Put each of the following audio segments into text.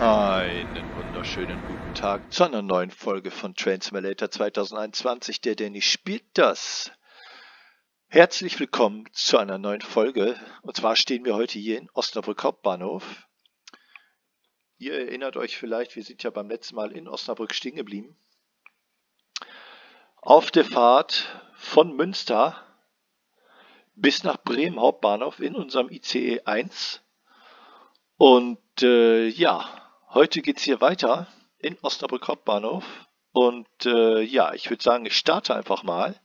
Einen wunderschönen guten Tag zu einer neuen Folge von Train Simulator 2021. Der Danny spielt das. Herzlich willkommen zu einer neuen Folge. Und zwar stehen wir heute hier in Osnabrück Hauptbahnhof. Ihr erinnert euch vielleicht, wir sind ja beim letzten Mal in Osnabrück stehen geblieben. Auf der Fahrt von Münster bis nach Bremen Hauptbahnhof in unserem ICE 1. Und ja, heute geht es hier weiter in Osnabrück Hauptbahnhof. Und ja, ich würde sagen, ich starte einfach mal.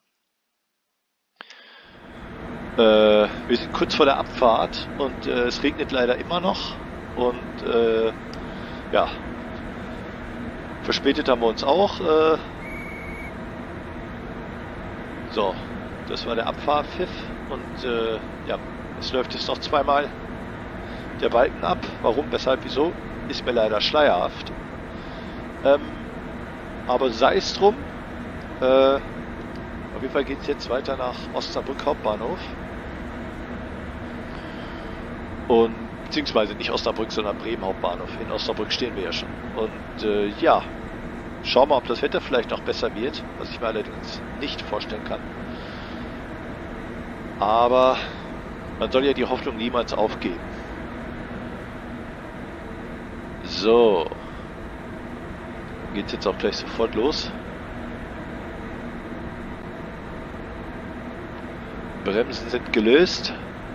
Wir sind kurz vor der Abfahrt und es regnet leider immer noch. Und ja, verspätet haben wir uns auch. So, das war der Abfahrpfiff. Und ja, es läuft jetzt noch zweimal der Balken ab. Warum, weshalb, wieso, ist mir leider schleierhaft. Aber sei es drum. Auf jeden Fall geht es jetzt weiter nach Osnabrück Hauptbahnhof. Und beziehungsweise nicht Osnabrück, sondern Bremen Hauptbahnhof. In Osnabrück stehen wir ja schon. Und ja, schauen wir mal, ob das Wetter vielleicht noch besser wird, was ich mir allerdings nicht vorstellen kann. Aber man soll ja die Hoffnung niemals aufgeben. So, geht's jetzt auch gleich sofort los. Bremsen sind gelöst.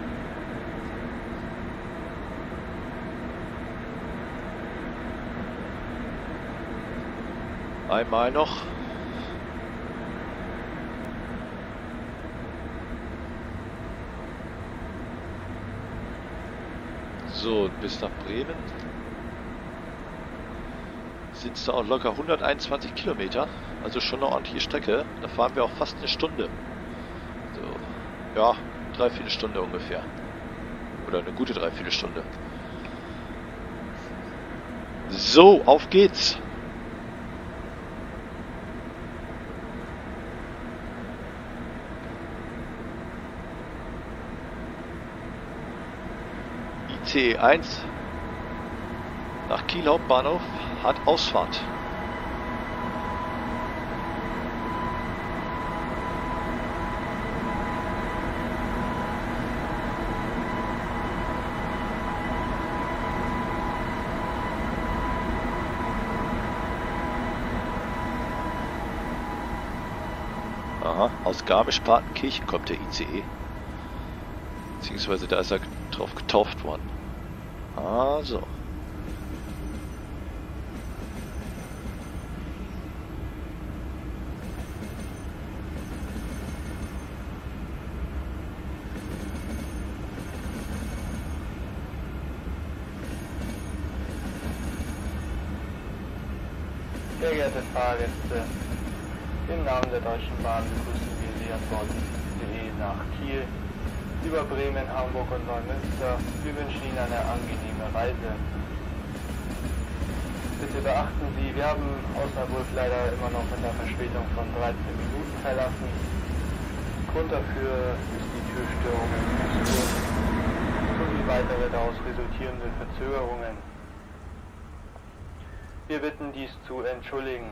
Einmal noch. So, bis nach Bremen sind es da auch locker 121 Kilometer, also schon eine ordentliche Strecke. Da fahren wir auch fast eine Stunde. So, ja, dreiviertel Stunde ungefähr. Oder eine gute Dreiviertelstunde. So, auf geht's! ICE 1 nach Kiel Hauptbahnhof hat Ausfahrt. Aha, aus Garmisch-Partenkirchen kommt der ICE. Beziehungsweise da ist er drauf getauft worden. Also. Sehr geehrte Fahrgäste, im Namen der Deutschen Bahn begrüßen wir Sie an Bord ICE nach Kiel, über Bremen, Hamburg und Neumünster. Wir wünschen Ihnen eine angenehme Reise. Bitte beachten Sie, wir haben Osnabrück leider immer noch mit einer Verspätung von 13 Minuten verlassen. Grund dafür ist die Türstörung im Fußbus sowie weitere daraus resultierende Verzögerungen. Wir bitten dies zu entschuldigen.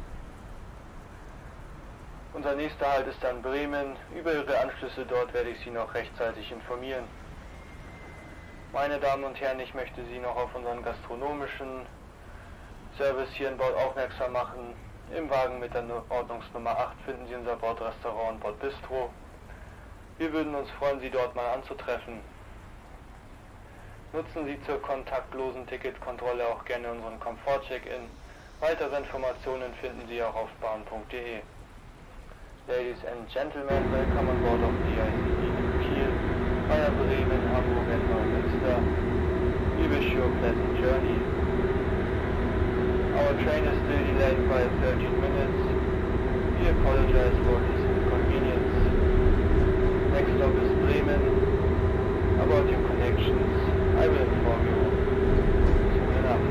Unser nächster Halt ist dann Bremen. Über Ihre Anschlüsse dort werde ich Sie noch rechtzeitig informieren. Meine Damen und Herren, ich möchte Sie noch auf unseren gastronomischen Service hier an Bord aufmerksam machen. Im Wagen mit der Ordnungsnummer 8 finden Sie unser Bordrestaurant Bordbistro. Wir würden uns freuen, Sie dort mal anzutreffen. Nutzen Sie zur kontaktlosen Ticketkontrolle auch gerne unseren Komfort-Check-In. Weitere Informationen finden Sie auch auf bahn.de. Ladies and gentlemen, welcome on board of the ICE to Kiel via Bremen, Hamburg and Neumünster. We wish you a pleasant journey. Our train is still delayed by 13 minutes. We apologize for this inconvenience. Next stop is Bremen. About your connections, I will inform you soon enough.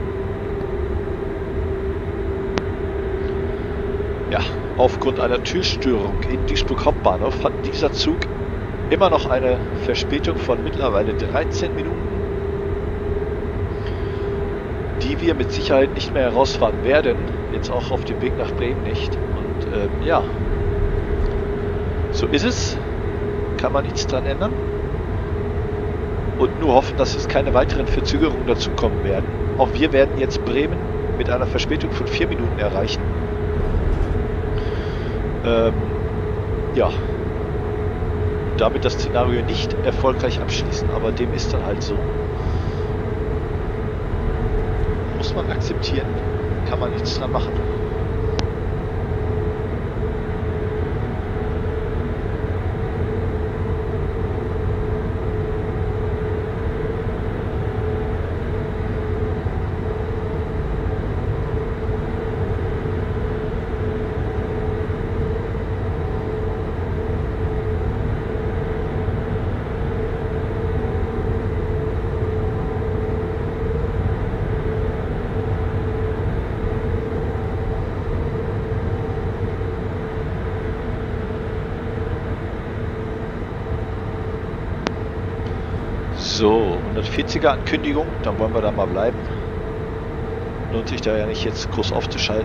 Ja, aufgrund einer Türstörung in Duisburg Hauptbahnhof hat dieser Zug immer noch eine Verspätung von mittlerweile 13 Minuten. die wir mit Sicherheit nicht mehr herausfahren werden. Jetzt auch auf dem Weg nach Bremen nicht. Und ja, so ist es. Kann man nichts dran ändern. Und nur hoffen, dass es keine weiteren Verzögerungen dazukommen werden. Auch wir werden jetzt Bremen mit einer Verspätung von 4 Minuten erreichen. Ja. Damit das Szenario nicht erfolgreich abschließen, aber dem ist dann halt so. Muss man akzeptieren, kann man nichts dran machen. So, 140er Ankündigung, dann wollen wir da mal bleiben. Lohnt sich da ja nicht jetzt groß aufzuschalten.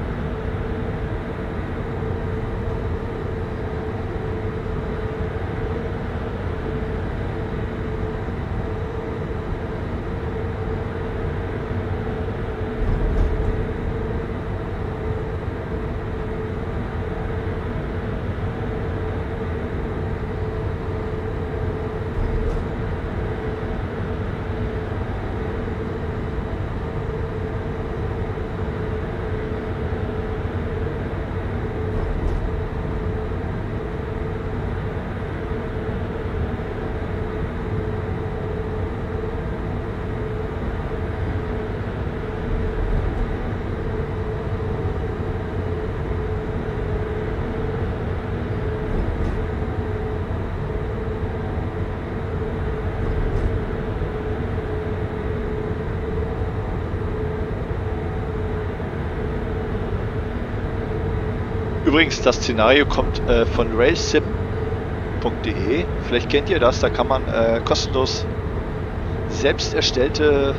Übrigens, das Szenario kommt von railsim.de. Vielleicht kennt ihr das, da kann man kostenlos selbst erstellte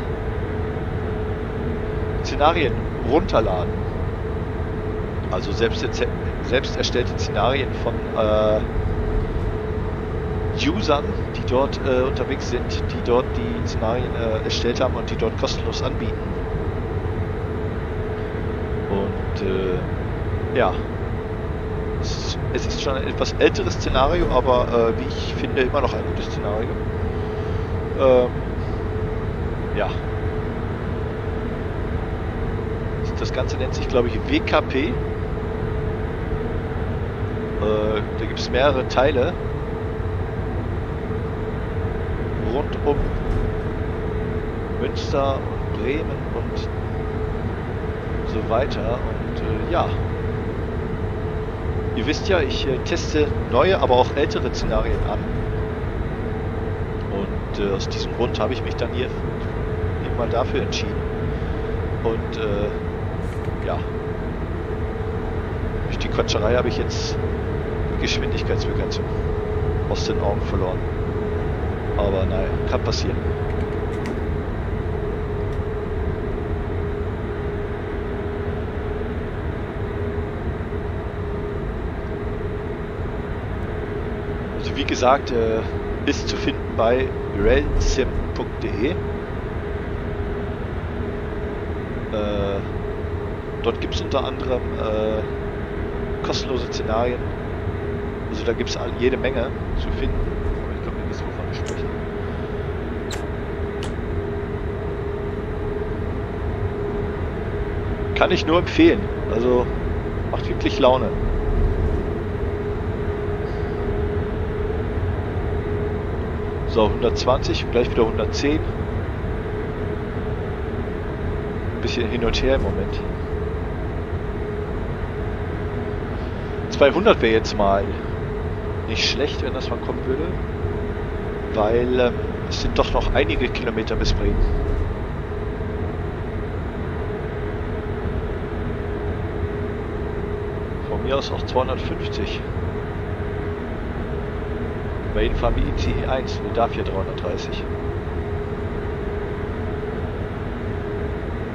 Szenarien runterladen. Also selbst erstellte Szenarien von Usern, die dort unterwegs sind, die dort die Szenarien erstellt haben und die dort kostenlos anbieten. Und ja. Es ist schon ein etwas älteres Szenario, aber wie ich finde, immer noch ein gutes Szenario. Ja. Das Ganze nennt sich, glaube ich, WKP. Da gibt es mehrere Teile. Rund um Münster und Bremen und so weiter. Und ja. Ihr wisst ja, ich teste neue, aber auch ältere Szenarien an. Und aus diesem Grund habe ich mich dann hier eben mal dafür entschieden. Und ja, durch die Quatscherei habe ich jetzt die Geschwindigkeitsbegrenzung aus den Augen verloren. Aber naja, kann passieren. Wie gesagt, ist zu finden bei railsim.de. Dort gibt es unter anderem kostenlose Szenarien. Also da gibt es jede Menge zu finden. Aber ich glaube, ihr wisst, wovon ich spreche. Kann ich nur empfehlen. Also macht wirklich Laune. So, 120 und gleich wieder 110. Ein bisschen hin und her im Moment. 200 wäre jetzt mal nicht schlecht, wenn das mal kommen würde. Weil es sind doch noch einige Kilometer bis Bremen. Von mir aus auch 250. Bei Ihnen fahren wir ICE 1, der darf hier 330.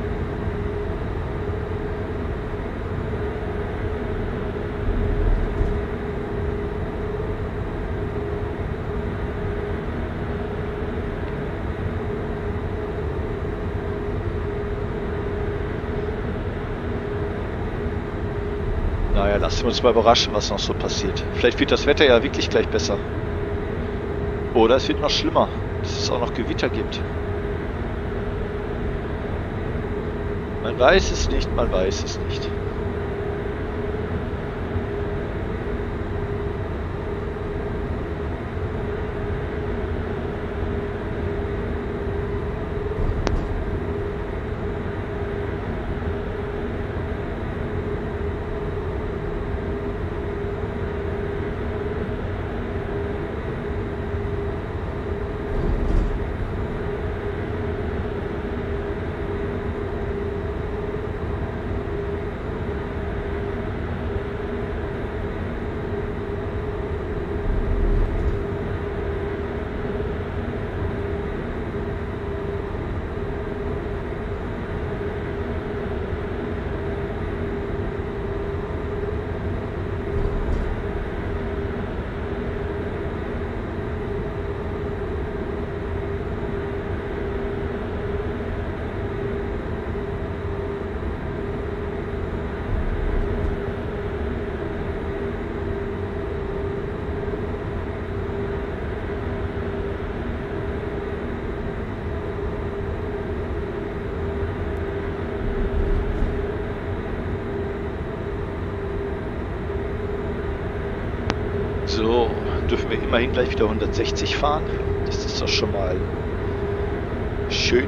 Naja, lassen wir uns mal überraschen, was noch so passiert. Vielleicht wird das Wetter ja wirklich gleich besser. Oder es wird noch schlimmer, dass es auch noch Gewitter gibt. Man weiß es nicht, man weiß es nicht. So, dürfen wir immerhin gleich wieder 160 fahren. Das ist doch schon mal schön.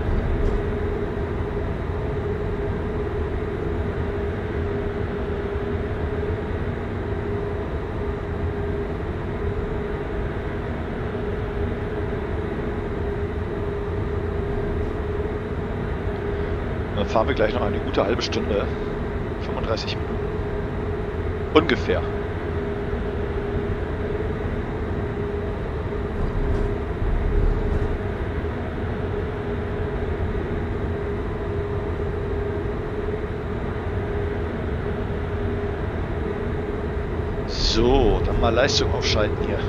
Dann fahren wir gleich noch eine gute halbe Stunde. 35 Minuten. Ungefähr. So, dann mal Leistung aufschalten hier.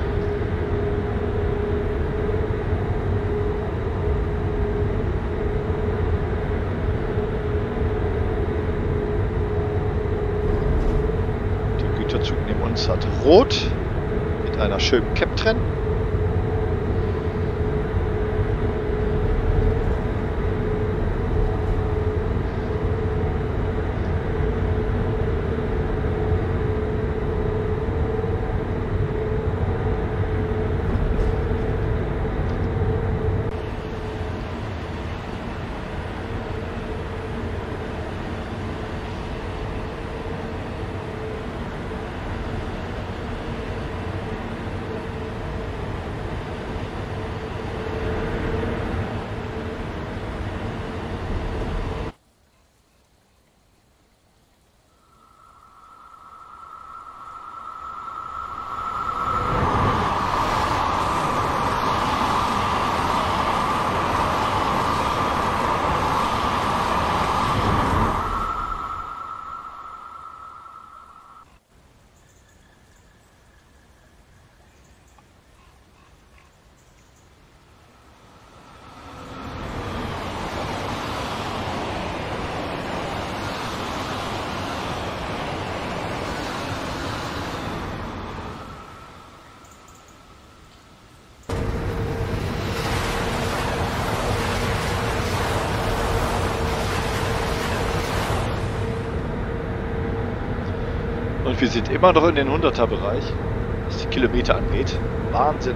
Der Güterzug neben uns hat Rot mit einer schönen Cap drin. Und wir sind immer noch in den 100er-Bereich, was die Kilometer angeht. Wahnsinn.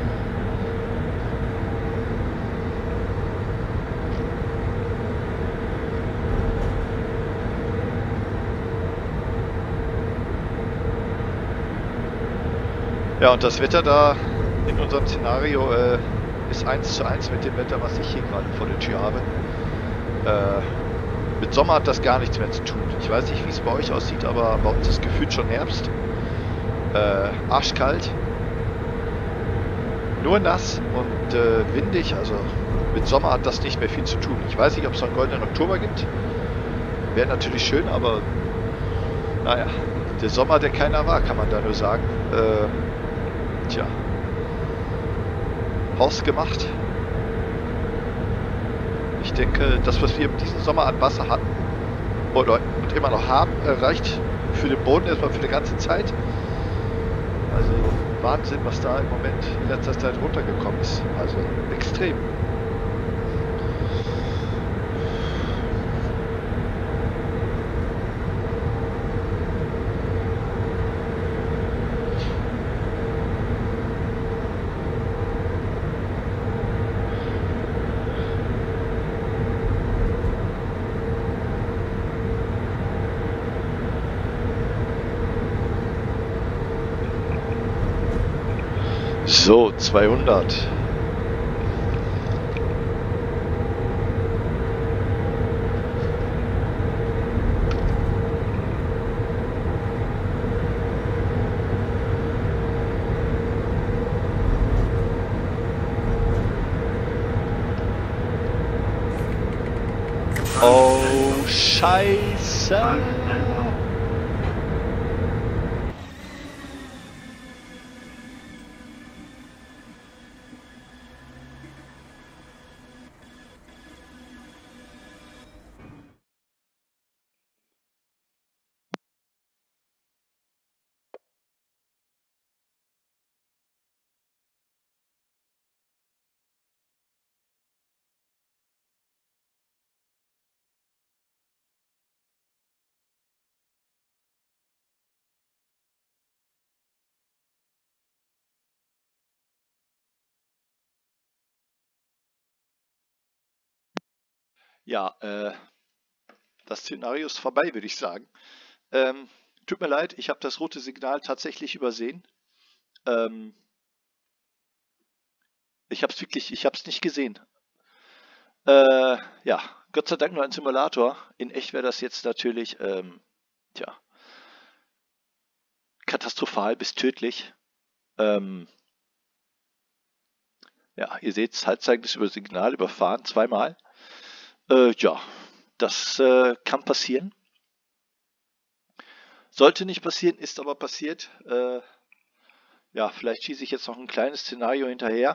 Ja, und das Wetter da in unserem Szenario ist 1:1 mit dem Wetter, was ich hier gerade vor der Tür habe. Mit Sommer hat das gar nichts mehr zu tun. Ich weiß nicht, wie es bei euch aussieht, aber bei uns ist gefühlt schon Herbst. Arschkalt. Nur nass und windig. Also mit Sommer hat das nicht mehr viel zu tun. Ich weiß nicht, ob es noch einen goldenen Oktober gibt. Wäre natürlich schön, aber naja, der Sommer, der keiner war, kann man da nur sagen. Tja. Hausgemacht. Ich denke, das, was wir diesen Sommer an Wasser hatten und immer noch haben, reicht für den Boden erstmal für die ganze Zeit. Also Wahnsinn, was da im Moment in letzter Zeit runtergekommen ist. Also extrem. So, 200. Oh, Scheiße. Ja, das Szenario ist vorbei, würde ich sagen. Tut mir leid, ich habe das rote Signal tatsächlich übersehen. Ähm, ich habe es nicht gesehen. Ja, Gott sei Dank nur ein Simulator. In echt wäre das jetzt natürlich, tja, katastrophal bis tödlich. Ähm, ja, ihr seht, Halbzeichen über Signal überfahren, zweimal. Ja, das kann passieren. Sollte nicht passieren, ist aber passiert. Ja, vielleicht schieße ich jetzt noch ein kleines Szenario hinterher.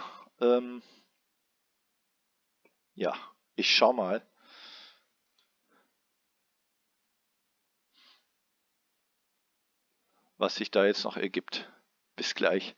Ja, ich schau mal, was sich da jetzt noch ergibt. Bis gleich.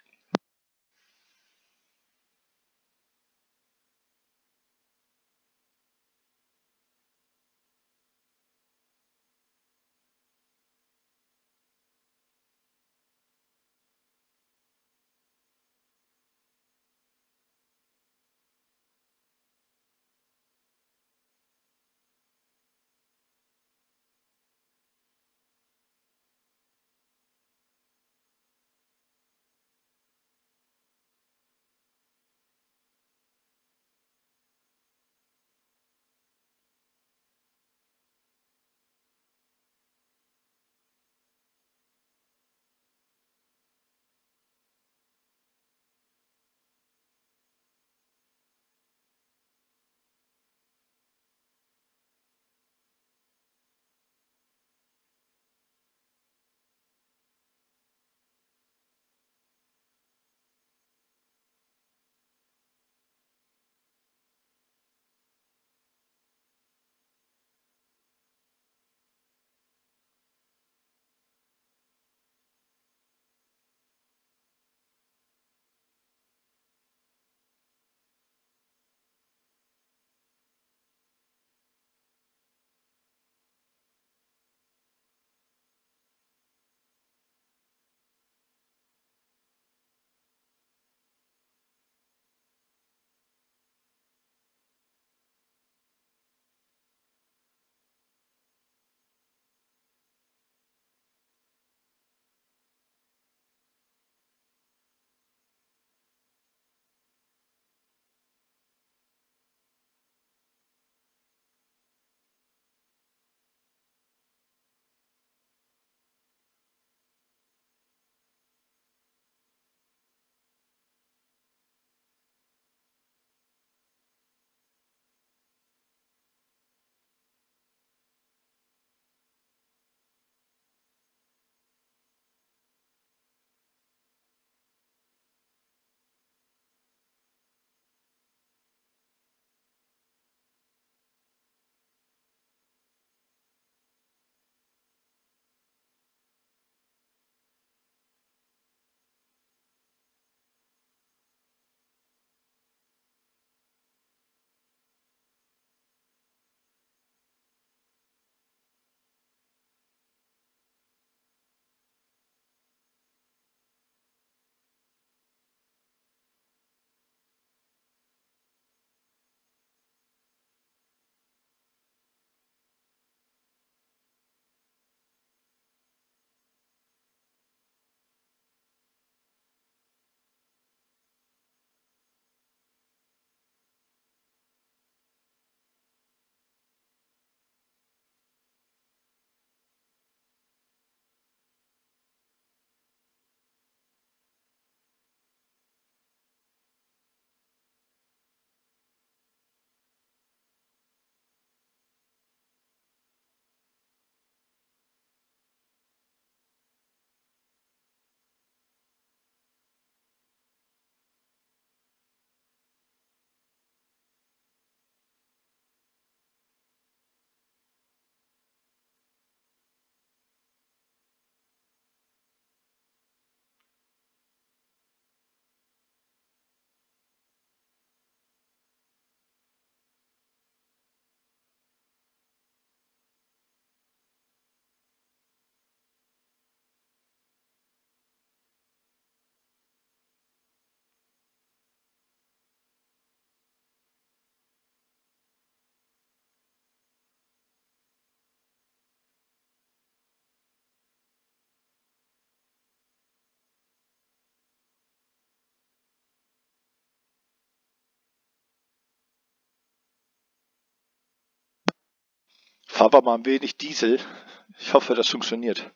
Fahren wir mal ein wenig Diesel. Ich hoffe, das funktioniert.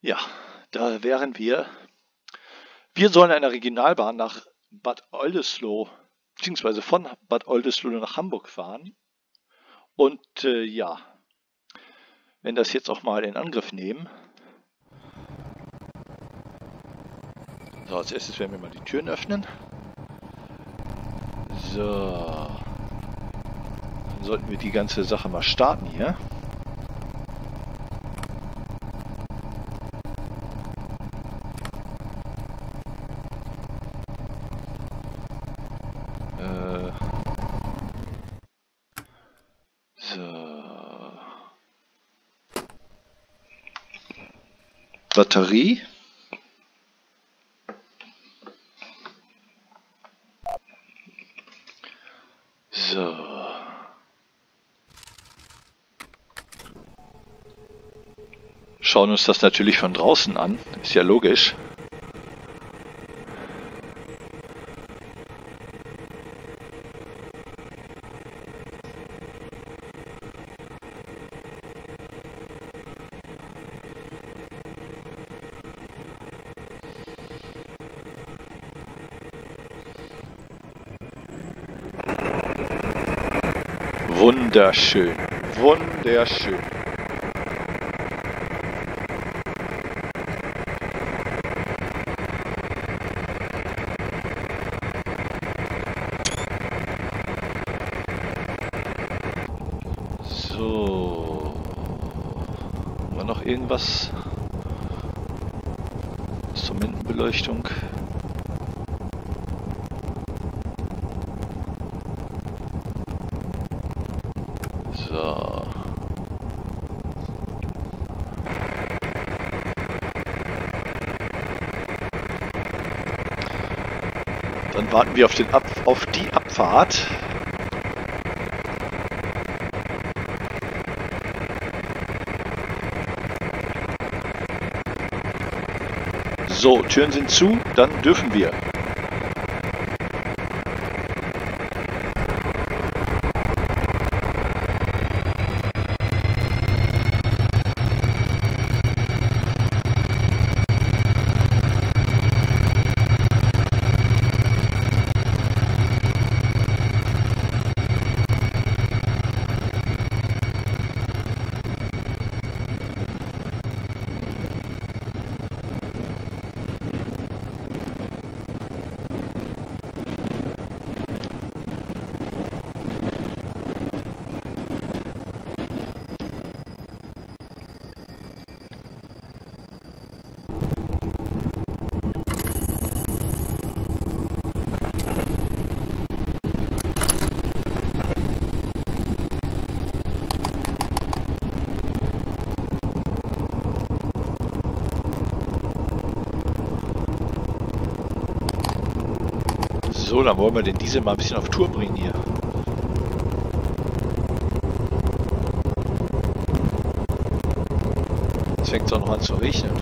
Ja, da wären wir. Wir sollen eine Regionalbahn nach Bad Oldesloe, beziehungsweise von Bad Oldesloe nach Hamburg fahren. Und ja, wenn das jetzt auch mal in Angriff nehmen. So, als erstes werden wir mal die Türen öffnen. So. Dann sollten wir die ganze Sache mal starten hier. So. Batterie. So. Schauen uns das natürlich von draußen an, ist ja logisch. Wunderschön, wunderschön. So, haben wir noch irgendwas? Instrumentenbeleuchtung. So. Dann warten wir auf die Abfahrt. So, Türen sind zu, dann dürfen wir. So, dann wollen wir den Diesel mal ein bisschen auf Tour bringen hier. Jetzt fängt es auch noch an zu regnen.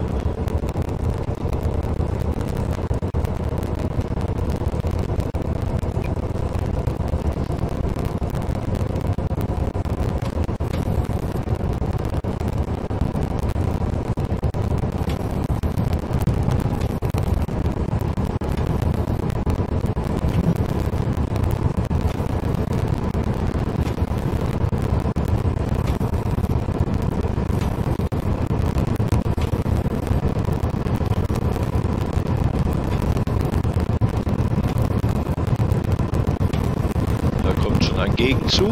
Ein Gegenzug.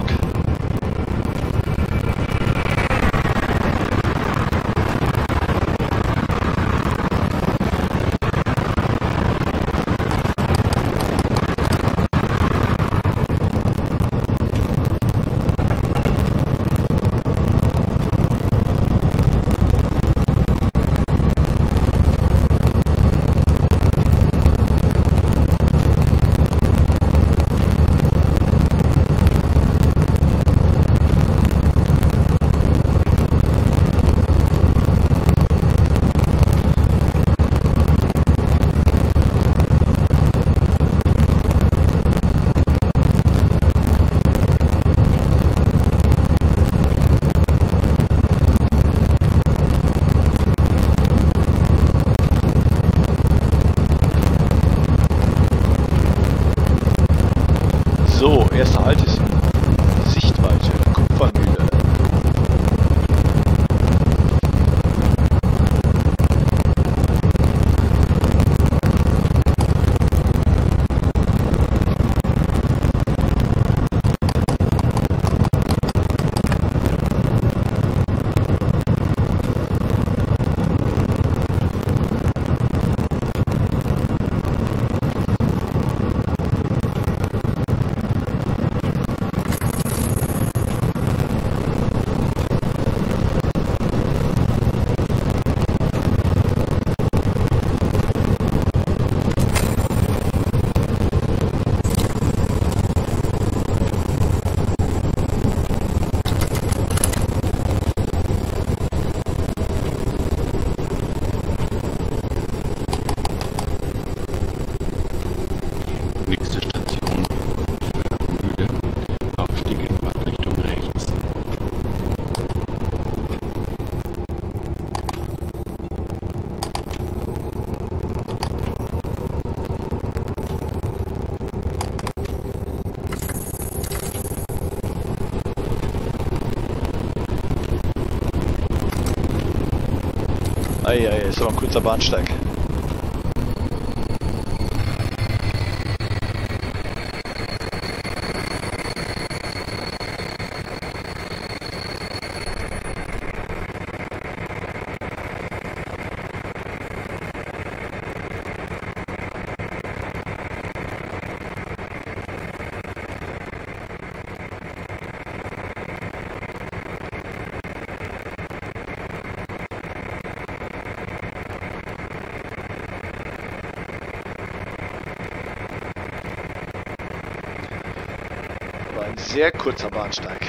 ist aber ein kurzer Bahnsteig. Ein sehr kurzer Bahnsteig.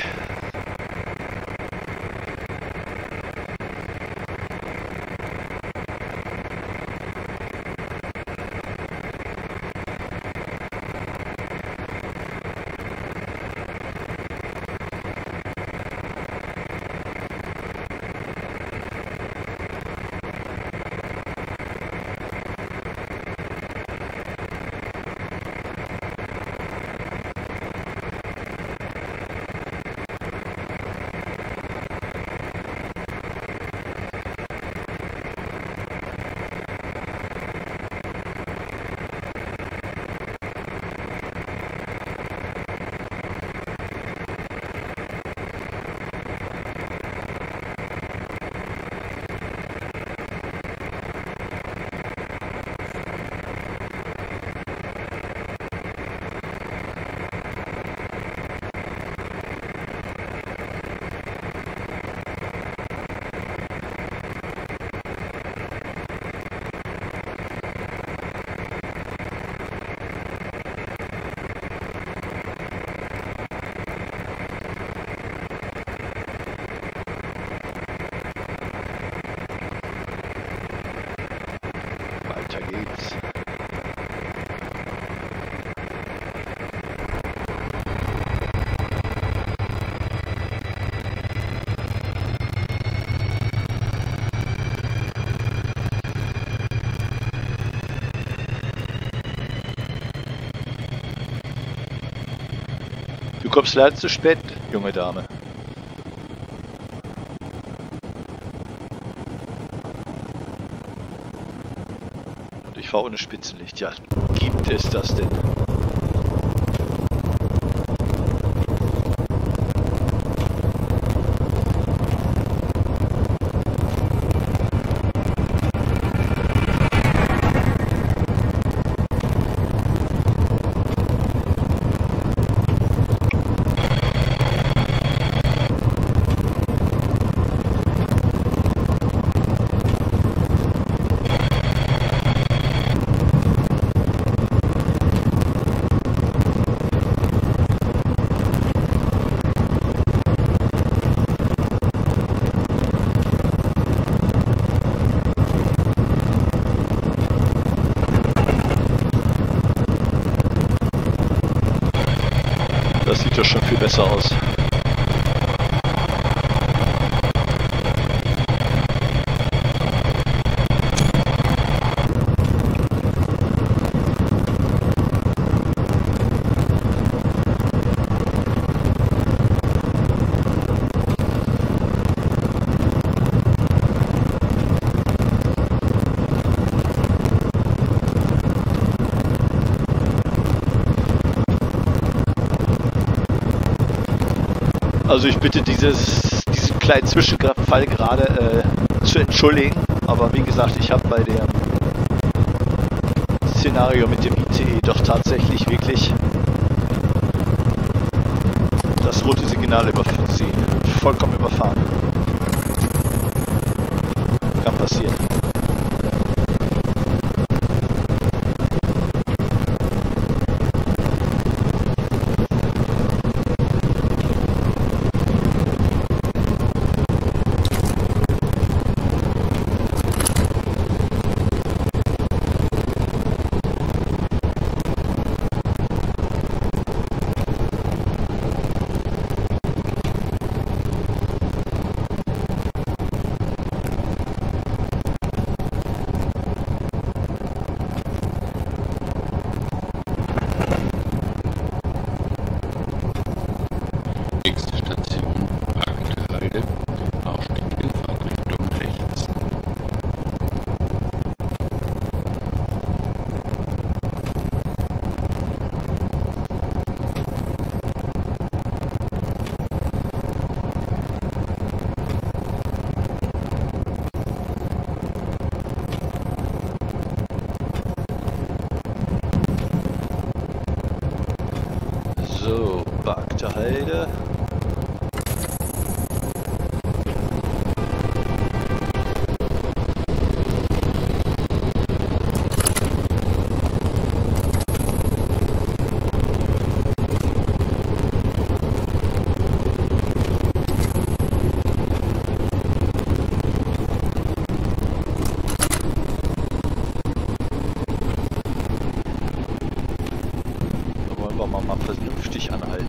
Weiter geht's. Du kommst leider zu spät, junge Dame. Und ich fahre ohne Spitzenlicht. Ja, gibt es das denn? Das sieht ja schon viel besser aus. Also ich bitte diesen kleinen Zwischenfall gerade zu entschuldigen, aber wie gesagt, ich habe bei dem Szenario mit dem ICE doch tatsächlich wirklich das rote Signal übersehen, vollkommen überfahren. Kann passieren. So, Bagter Heide. Mal vernünftig anhalten.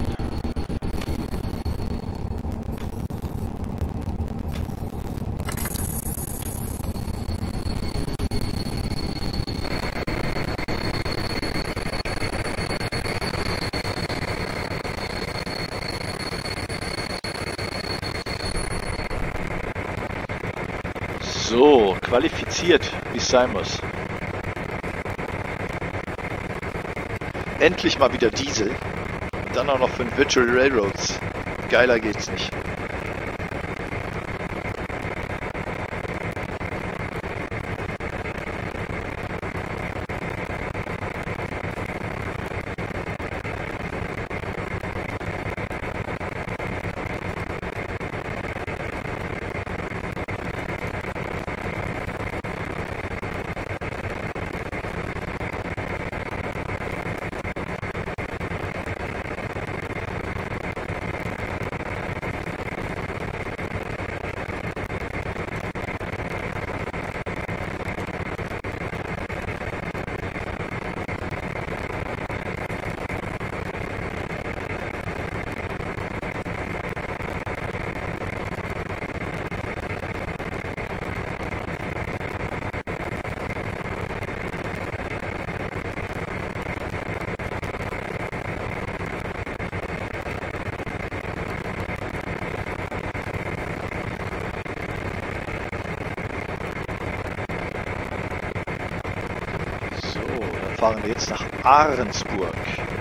So, qualifiziert, wie es sein muss. Endlich mal wieder Diesel. Und dann auch noch für den Virtual Railroads. Geiler geht's nicht. Fahren wir jetzt nach Ahrensburg.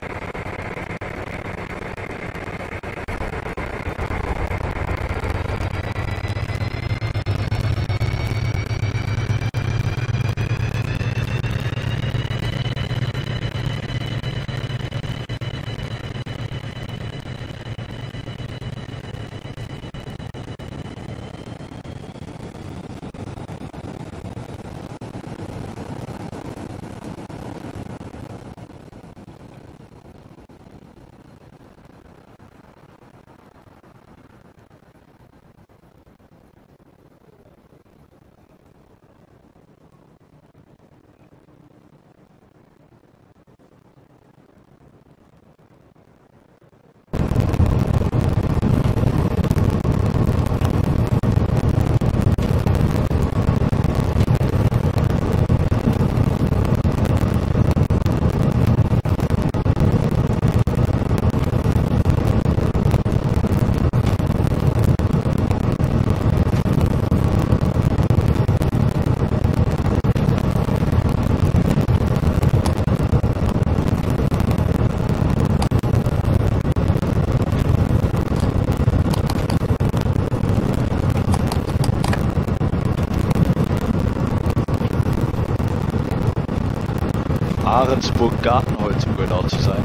Ahrensburg-Gartenholz, um genau zu sein.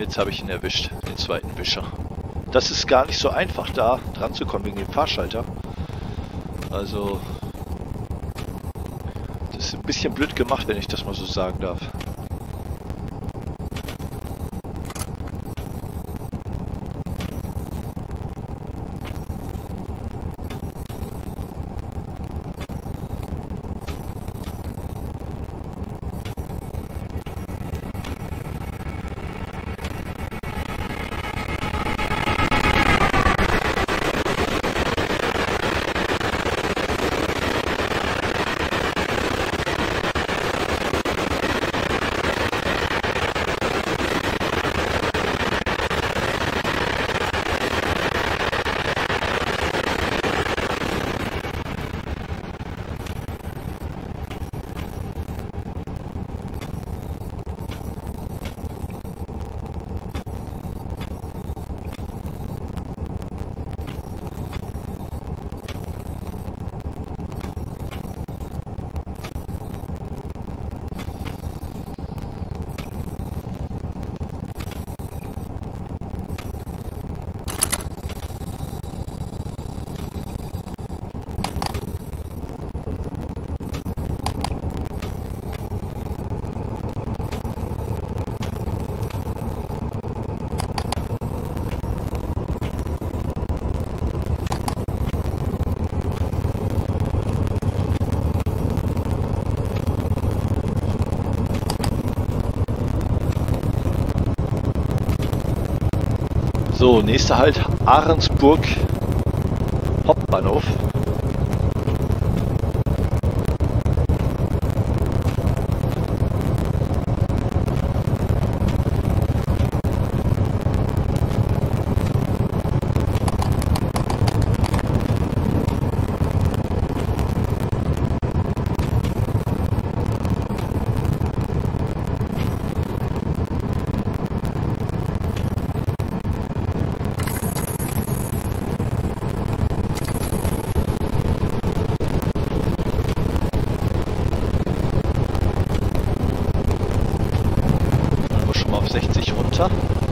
Jetzt habe ich ihn erwischt, den zweiten Wischer. Das ist gar nicht so einfach, da dran zu kommen wegen dem Fahrschalter. Also, das ist ein bisschen blöd gemacht, wenn ich das mal so sagen darf. So, nächster Halt Ahrensburg Hauptbahnhof. Auf 60 runter.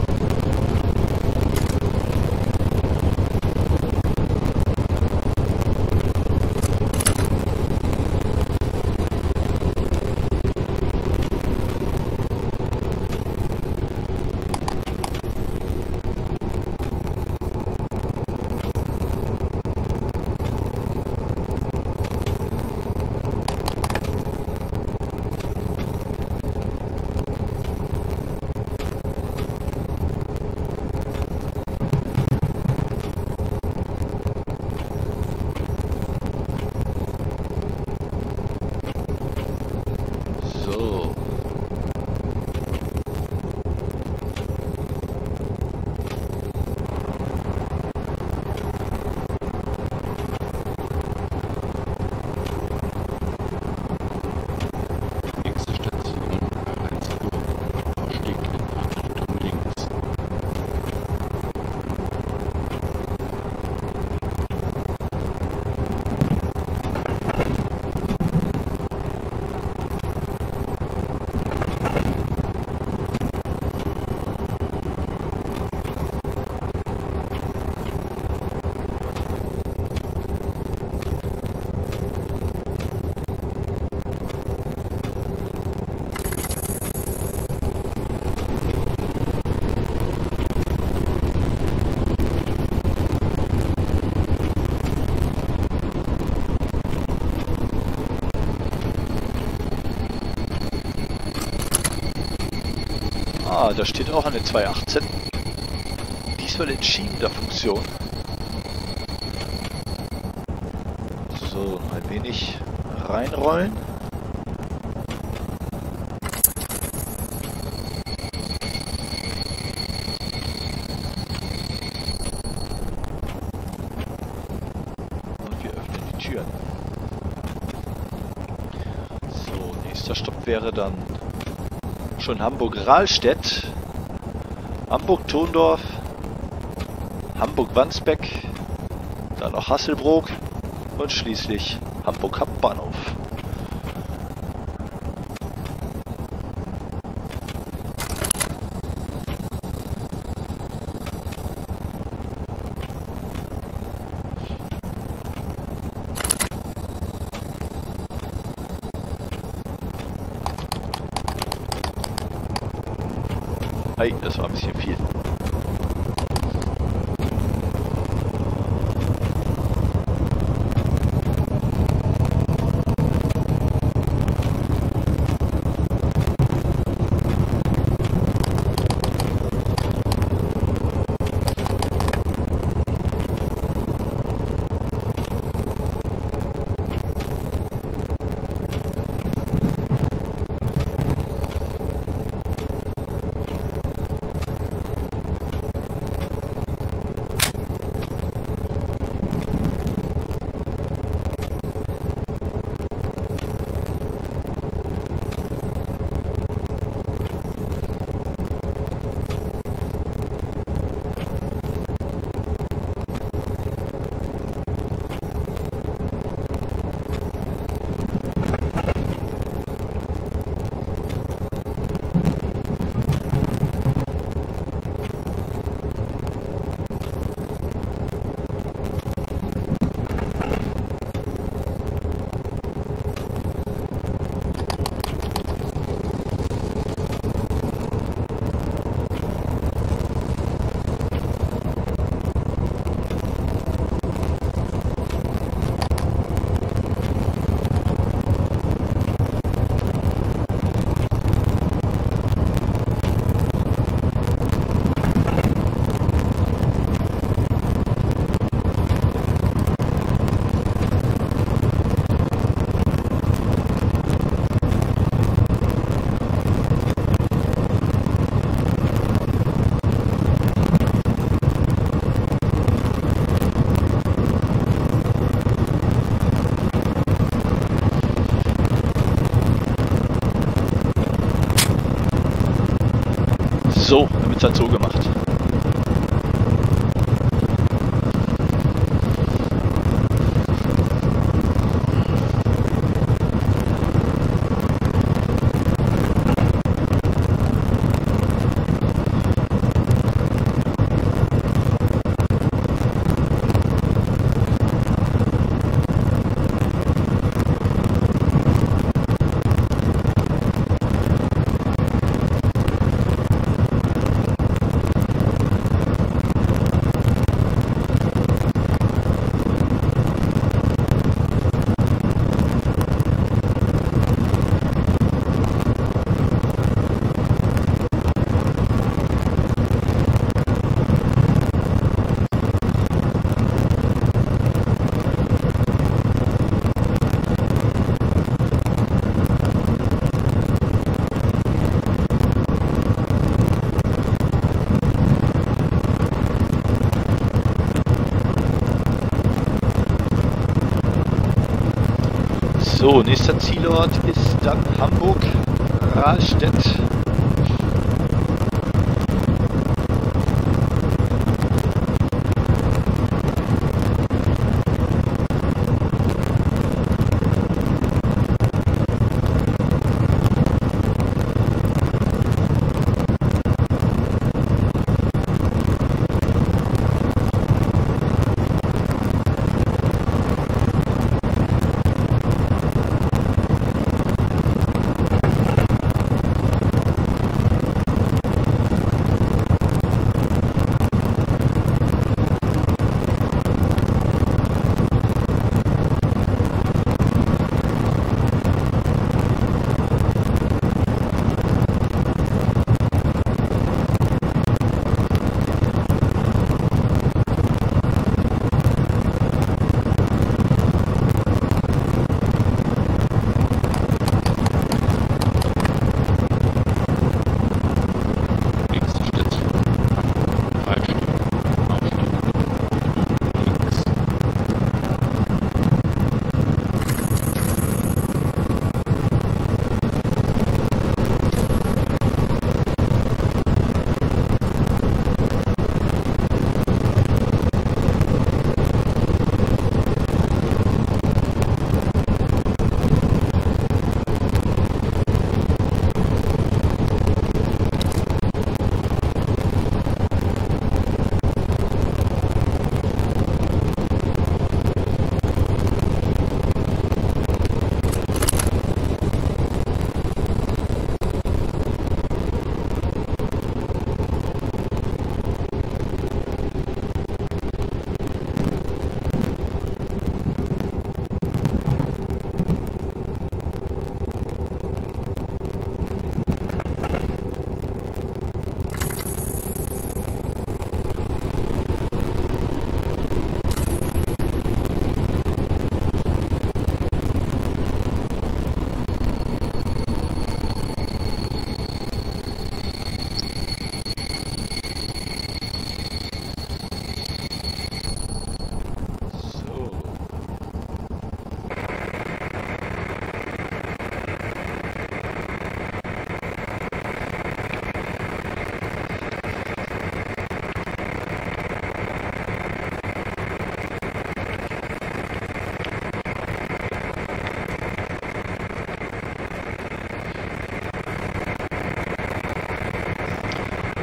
Ah, da steht auch eine 218. Diesmal in schiebender Funktion. So, ein wenig reinrollen. Und wir öffnen die Türen. So, nächster Stopp wäre dann schon Hamburg-Rahlstedt, Hamburg-Thondorf, Hamburg-Wandsbek, dann noch Hasselbrook und schließlich Hamburg Hauptbahnhof. Ei, das war ein bisschen viel. So, dann wird es halt so gemacht. So, nächster Zielort ist dann Hamburg-Rahlstedt.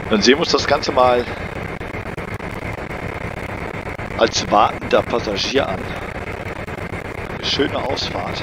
Dann sehen wir uns das Ganze mal als wartender Passagier an. Eine schöne Ausfahrt.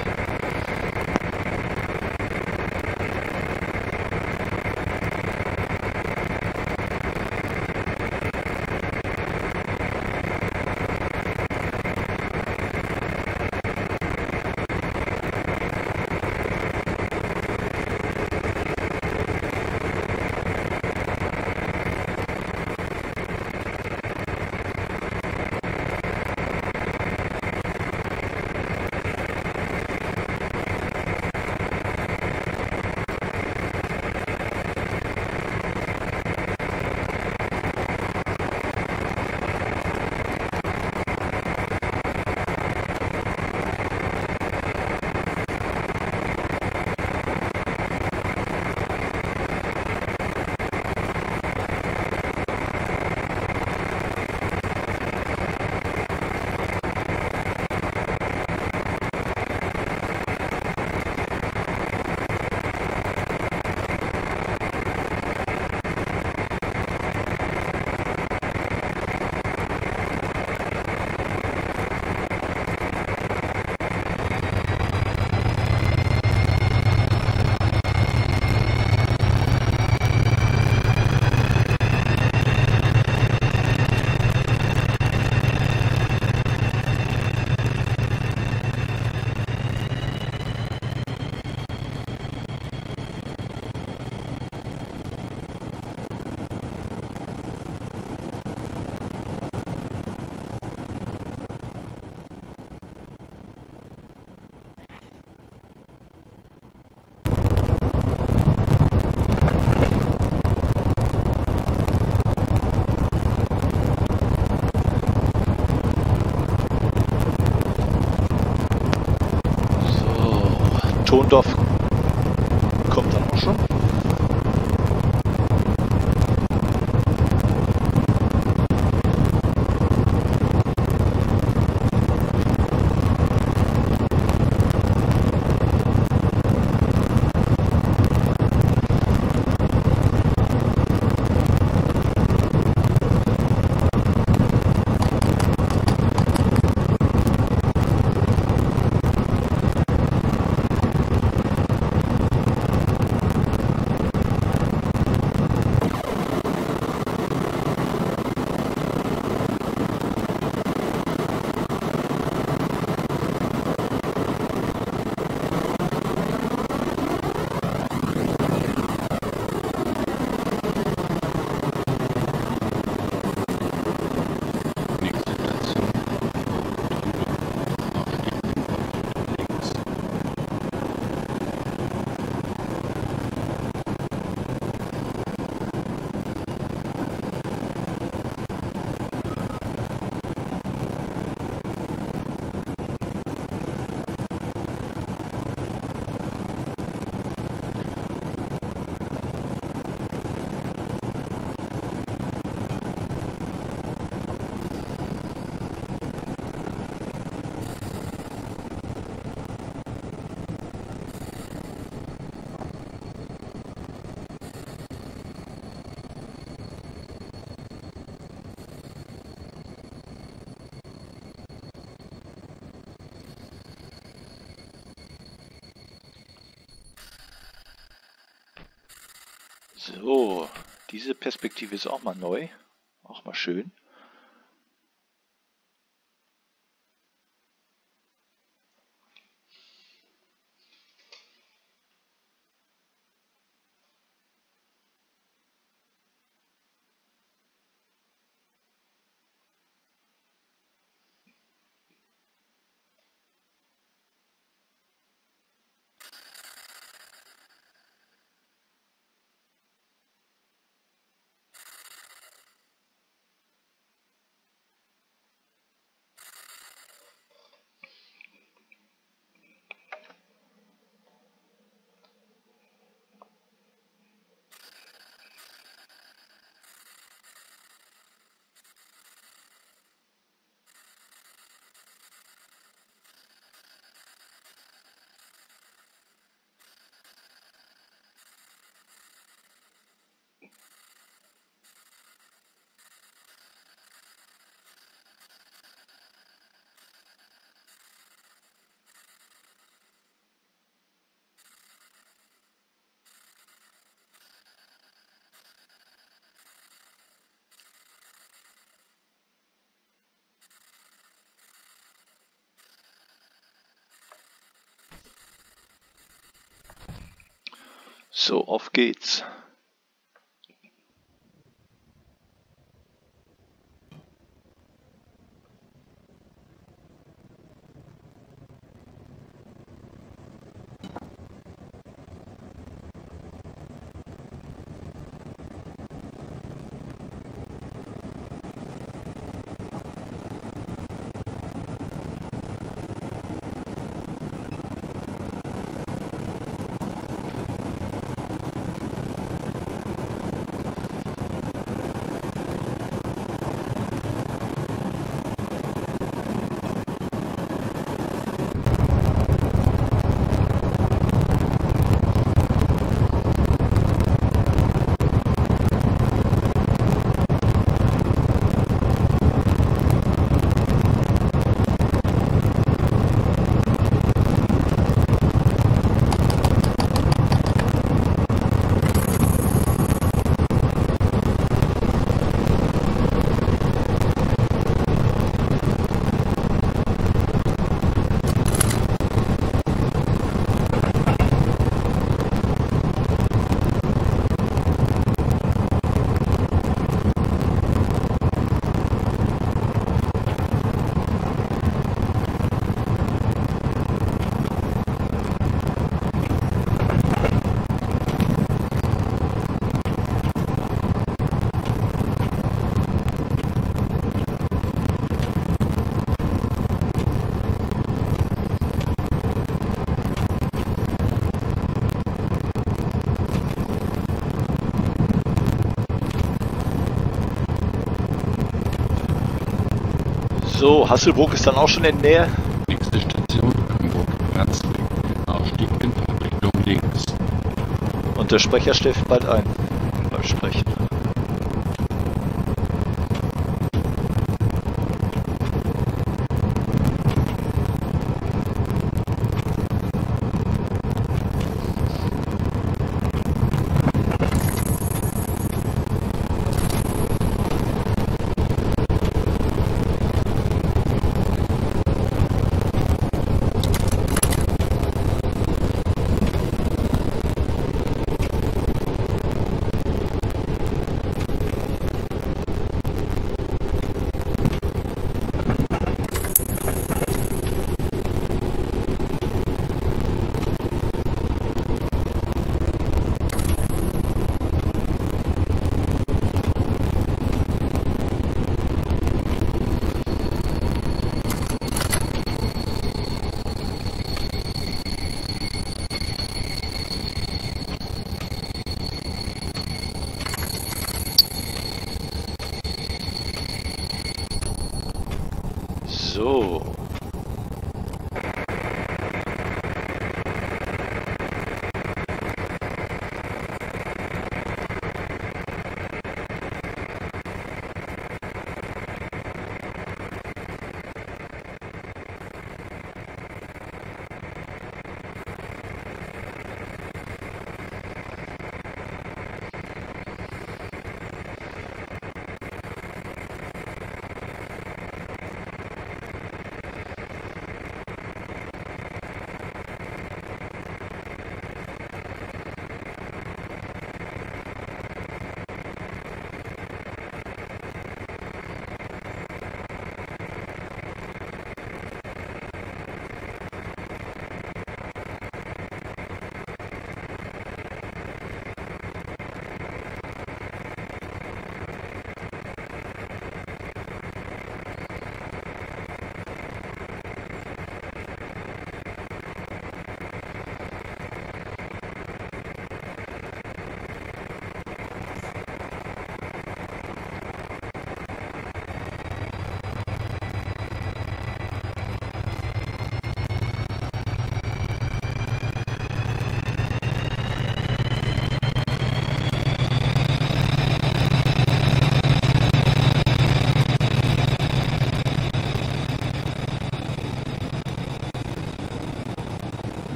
Tondorf kommt dann auch schon. So, diese Perspektive ist auch mal neu, auch mal schön. So, auf geht's. So, Hasselburg ist dann auch schon in der Nähe. Nächste Station Hamburg-Herzling. Ausstieg in Fahrtrichtung links. Und der Sprecher schläft bald ein beim Sprechen. So.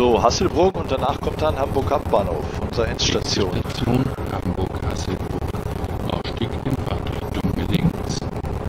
So, Hasselbrook und danach kommt dann Hamburg Hauptbahnhof, unsere Endstation. Station Hamburg-Hasselbrook. Ausstieg in Fahrtrichtung links.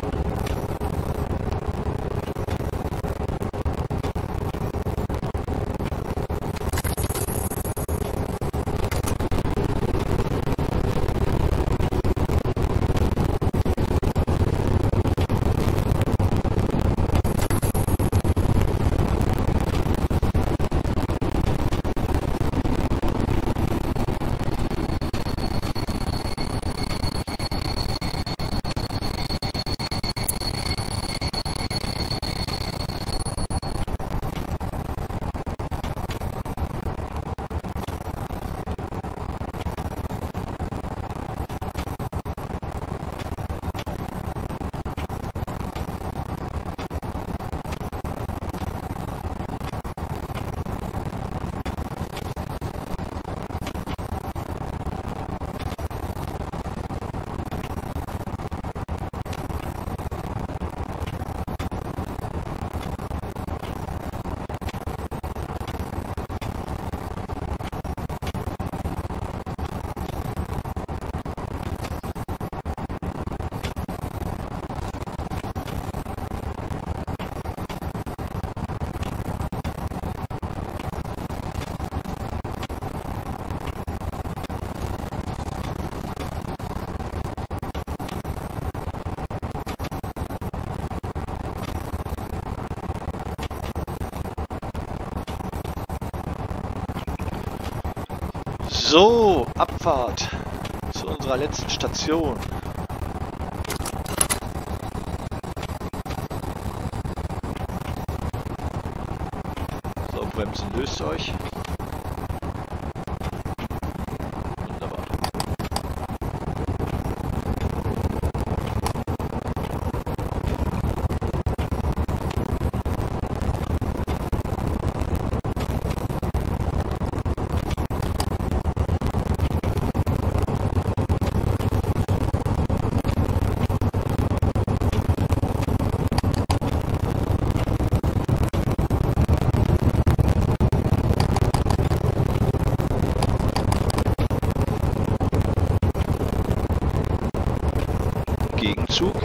So, Abfahrt zu unserer letzten Station. So, Bremsen löst euch. Wunderbar. Gegenzug.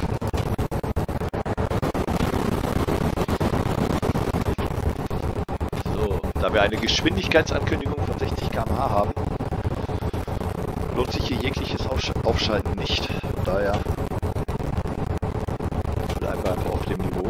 So, da wir eine Geschwindigkeitsankündigung von 60 km/h haben, lohnt sich hier jegliches Aufschalten nicht. Von daher bleiben wir einfach auf dem Niveau.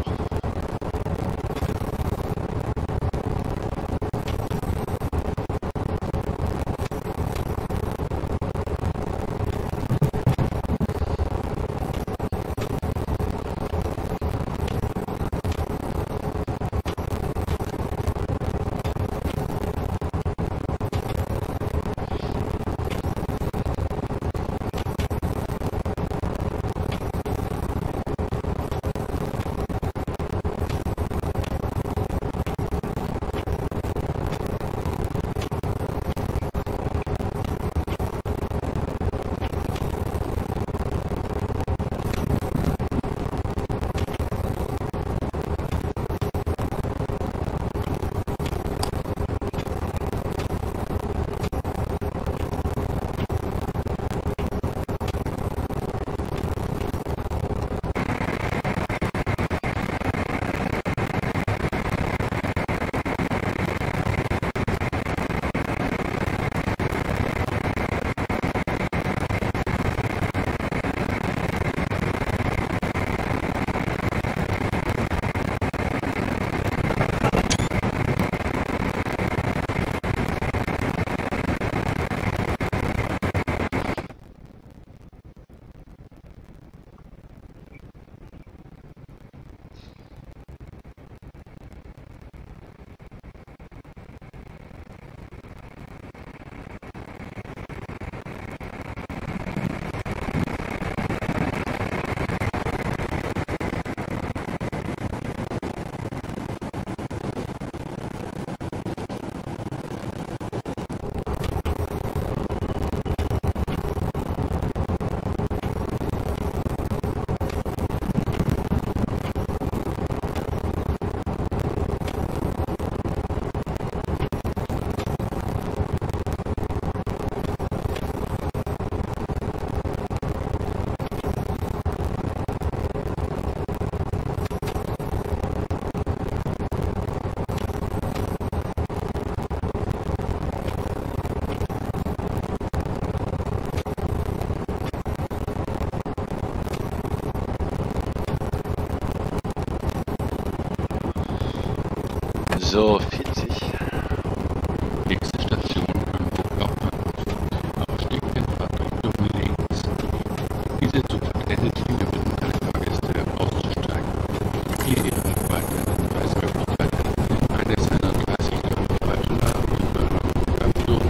So, 40. Nächste Station Hamburg Hauptbahnhof. Ausstieg in Fahrtrichtung links. Diese Zugfahrt endet hier, wir bitten alle Fahrgäste auszusteigen. Hier Ihre weiteren Hinweismöglichkeiten. Eine ist 31 Weiter über Hamburg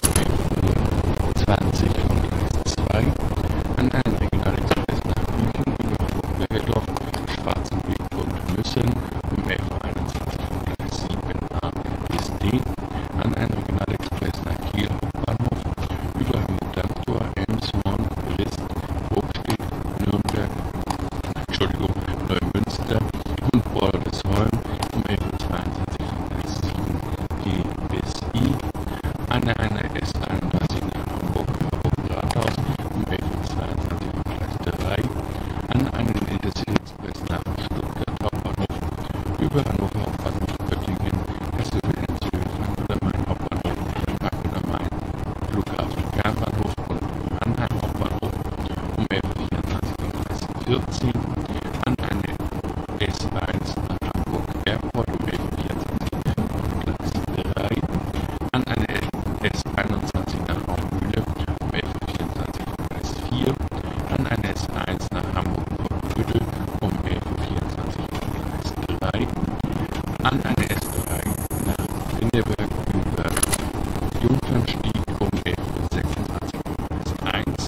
20 und Gleis 2 an einen Regionalexpress nach München über Hamburg-Bergedorf, Schwarzenberg und Müssen um 11:21 Uhr Gleis 7a bis D, an einen Regionalexpress nach Kiel Hauptbahnhof über Hamburg-Dammtor, Elmshorn, Brist, Burgstedt, Nürnberg, Neumünster und Bordesholm um 11:22 Uhr Gleis 7G bis I, an einer S31 nach Hamburg-Rathaus um 11:22 Uhr Gleis 3, an einen Intercity-Express nach Stuttgart Hauptbahnhof über Hannover Hauptbahnhof, Göttingen, Kassel-Wilhelmshöhe, oder Main Hauptbahnhof, Frankfurt am Main, Flughafen Fernbahnhof und Mannheim Hauptbahnhof um 11:24 Uhr Gleis 14, an eine S1 nach Hamburg Airport um 11:24 Uhr Gleis 3, an eine S21 nach Hauptmühle um 11:24 Uhr Gleis 4, an eine S1 nach Hamburg-Portbüttel um 11:24 Uhr Gleis 3, an eine S3 nach Pinneberg über Jungfernstieg um 11:26 Uhr Gleis 1,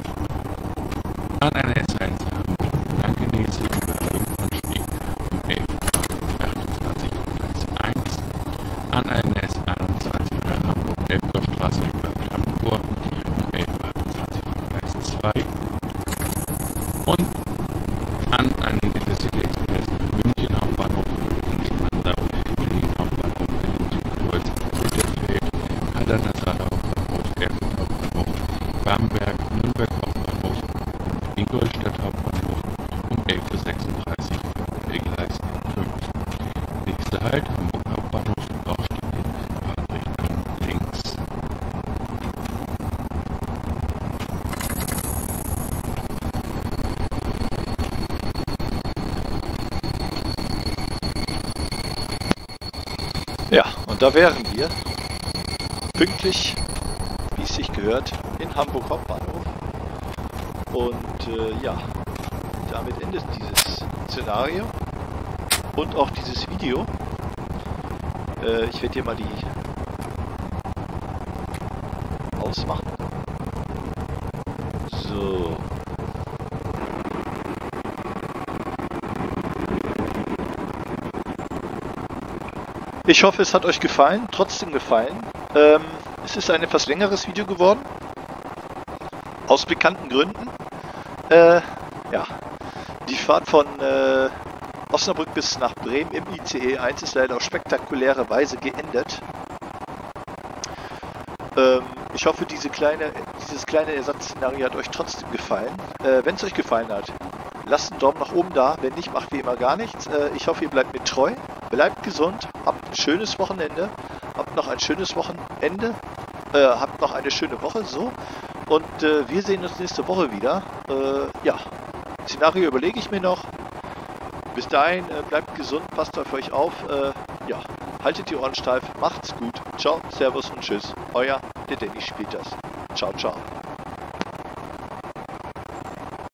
an eine S1 nach Hamburg-Blankenese über Jungfernstieg um 11:28 Uhr Gleis 1, an eine S21 nach Hamburg-Elbtorstraße über Dammtor um 11:28 Uhr Gleis 2 und an einen Intercity-Express nach München Hauptbahnhof, in Spandau, Berlin Hauptbahnhof, Berlin-Südkreuz, Bitterfeld, Haller-Nazar Hauptbahnhof, Erfurt Hauptbahnhof, Bamberg, Nürnberg Hauptbahnhof, Ingolstadt Hauptbahnhof um 11:36 Uhr Gleis 5. Nächster Halt Hamburg Hauptbahnhof, Ausstieg in Fahrtrichtung links. Ja, und da wären wir pünktlich, wie es sich gehört, in Hamburg Hauptbahnhof. Und ja, damit endet dieses Szenario und auch dieses Video. Ich werde hier mal die ausmachen. So. Ich hoffe, es hat euch gefallen, trotzdem gefallen. Es ist ein etwas längeres Video geworden. Aus bekannten Gründen. Ja, die Fahrt von Osnabrück bis nach Bremen im ICE 1 ist leider auf spektakuläre Weise geendet. Ich hoffe, dieses kleine Ersatzszenario hat euch trotzdem gefallen. Wenn es euch gefallen hat, lasst einen Daumen nach oben da. Wenn nicht, macht wie immer gar nichts. Ich hoffe, ihr bleibt mir treu. Bleibt gesund. Habt ein schönes Wochenende. Habt noch ein schönes Wochenende. Habt noch eine schöne Woche. So. Und wir sehen uns nächste Woche wieder. Ja, Szenario überlege ich mir noch. Bis dahin, bleibt gesund, passt auf euch auf. Ja, haltet die Ohren steif, macht's gut. Ciao, Servus und Tschüss. Euer, der Danny spielt das. Ciao, ciao.